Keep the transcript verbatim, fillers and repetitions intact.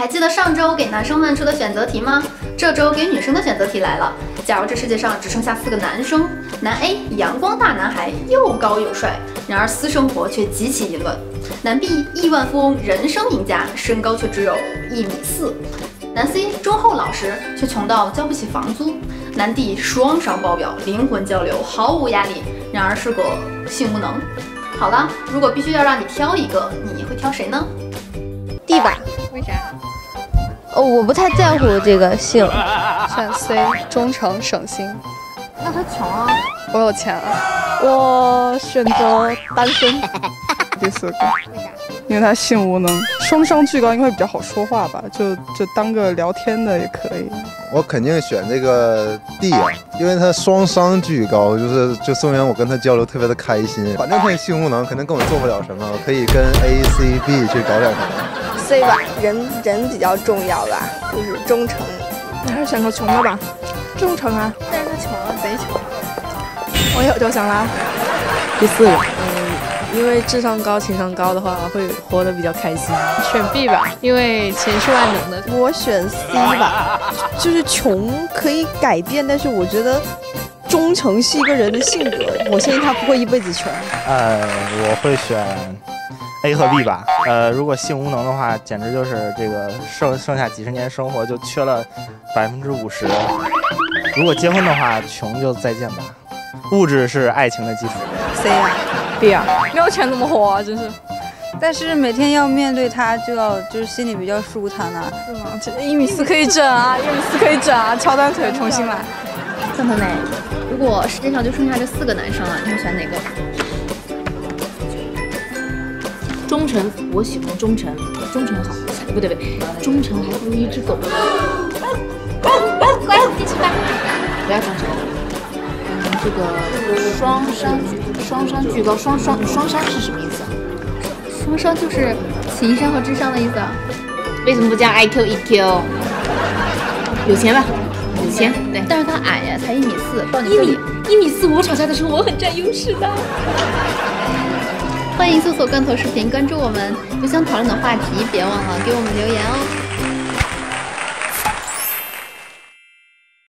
还记得上周给男生们出的选择题吗？这周给女生的选择题来了。假如这世界上只剩下四个男生，男 A 阳光大男孩，又高又帅，然而私生活却极其淫乱；男 B 亿万富翁，人生赢家，身高却只有一米四；男 C 忠厚老实，却穷到交不起房租；男 D 双商爆表，灵魂交流，毫无压力，然而是个性无能。好了，如果必须要让你挑一个，你会挑谁呢？ D 吧。 为啥？ 哦，我不太在乎这个性。 选 C， 忠诚省心。 那他穷啊。 我有钱啊。 我选择单身。 第四个。 为啥？ 因为他性无能，双商巨高应该会比较好说话吧，就就当个聊天的也可以。 我肯定选这个 D 啊，因为他双商巨高，就是就说明我跟他交流特别的开心。反正他也性无能，肯定跟我做不了什么，我可以跟 A C B 去搞点什么。 C 吧，人人比较重要吧，就是忠诚。 你还是选个穷的吧，忠诚啊。 但是他穷啊，贼穷。 我有对象啦。 第四个，嗯，因为智商高、情商高的话，会活得比较开心。 选 B 吧，因为钱是万能的。 我选 C 吧，就是穷可以改变，但是我觉得忠诚是一个人的性格，我相信他不会一辈子穷。 呃，我会选 A 和 B 吧。呃，如果性无能的话，简直就是这个剩剩下几十年生活就缺了百分之五十。如果结婚的话，穷就再见吧。物质是爱情的基础。 C 啊 B 啊，没有钱怎么活啊？真是。 但是每天要面对他，就要就是心里比较舒坦啊。 是吗？这一米四可以整啊，一米四可以整啊，翘断腿重新来。 赞同妹，如果世界上就剩下这四个男生了，你会选哪个？ 忠诚，我喜欢忠诚，忠诚好。不对不对，忠诚还不如一只狗。 乖，进去吧。 不要装熟。嗯，这个双商双商巨高，双双双商是什么意思啊？ 双商就是情商和智商的意思啊。 为什么不加 I Q E Q？ 有钱吧？有钱，对。 但是他矮呀，才一米四，到你一米一米四，我吵架的时候我很占优势的。 欢迎搜索罐头视频，关注我们。有想讨论的话题，别忘了给我们留言哦。